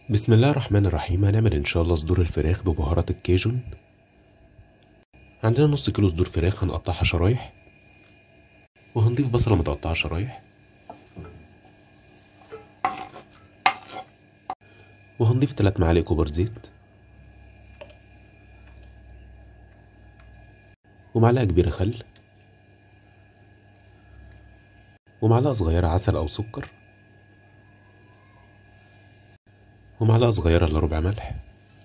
بسم الله الرحمن الرحيم. هنعمل ان شاء الله صدور الفراخ ببهارات الكيجون. عندنا نص كيلو صدور فراخ هنقطعها شرايح، وهنضيف بصلة متقطعة شرايح، وهنضيف 3 معالق كبار زيت، ومعلقة كبيرة خل، ومعلقة صغيرة عسل او سكر، ومعلقة صغيرة الا ربع ملح.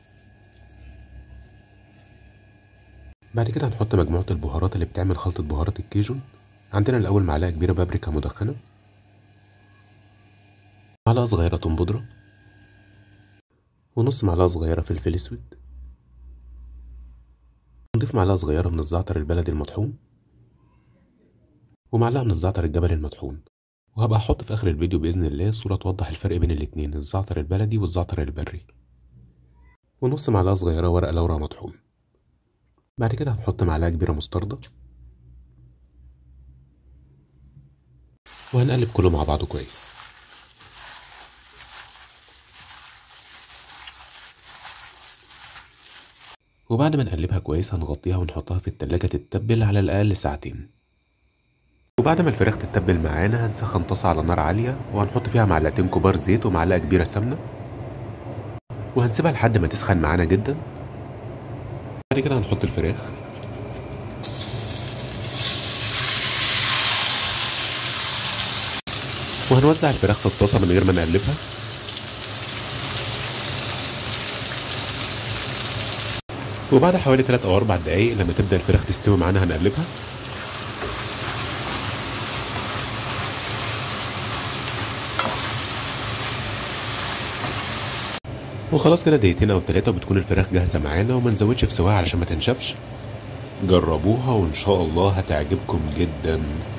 بعد كده هنحط مجموعة البهارات اللي بتعمل خلطة بهارات الكيجون. عندنا الاول معلقة كبيرة بابريكا مدخنة، معلقة صغيرة توم بودرة، ونص معلقة صغيرة فلفل اسود. نضيف معلقة صغيرة من الزعتر البلدي المطحون، ومعلقة من الزعتر الجبلي المطحون. وهبقى احط في اخر الفيديو باذن الله صورة توضح الفرق بين الاتنين، الزعتر البلدي والزعتر البري. ونص معلقة صغيرة ورق لورا مطحون. بعد كده هنحط معلقة كبيرة مستردة، وهنقلب كله مع بعضه كويس. وبعد ما نقلبها كويس هنغطيها ونحطها في التلاجة تتبل على الأقل ساعتين. وبعد ما الفراخ تتبل معانا هنسخن طاسة على نار عالية، وهنحط فيها معلقتين كبار زيت ومعلقة كبيرة سمنة، وهنسيبها لحد ما تسخن معانا جدا. بعد كده هنحط الفراخ، وهنوزع الفراخ في الطاسة من غير ما نقلبها. وبعد حوالي 3 أو 4 دقايق لما تبدأ الفراخ تستوي معانا هنقلبها. وخلاص كده دقيقتين أو 3 وبتكون الفراخ جاهزة معانا، وما نزودش في سواها علشان ما تنشفش. جربوها وإن شاء الله هتعجبكم جدا.